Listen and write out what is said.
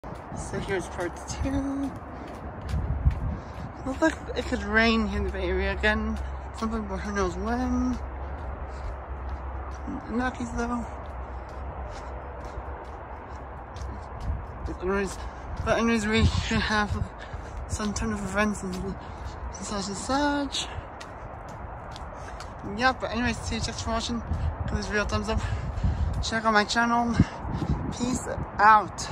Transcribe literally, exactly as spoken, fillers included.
So here's part two. Looks like it could rain here in the Bay Area again. Something, but who knows when. In that case though. But anyways, but anyways we should have some turn of events and such and such. Yeah, but anyways, see you, thanks for watching. Give this video a thumbs up. Check out my channel. Peace out.